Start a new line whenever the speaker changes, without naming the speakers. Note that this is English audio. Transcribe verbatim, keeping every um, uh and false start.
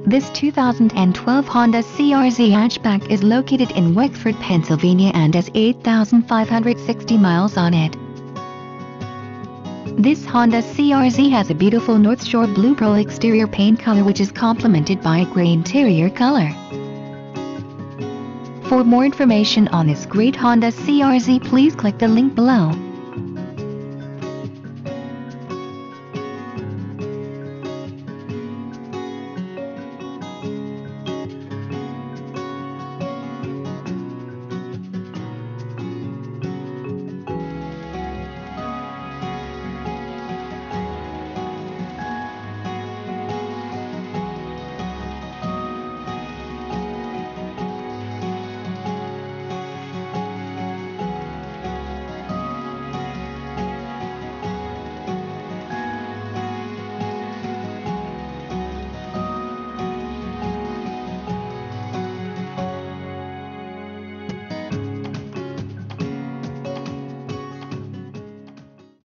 This two thousand twelve Honda C R Z hatchback is located in Wexford, Pennsylvania and has eight thousand five hundred sixty miles on it. This Honda C R Z has a beautiful North Shore blue pearl exterior paint color which is complemented by a gray interior color. For more information on this great Honda C R Z, please click the link below.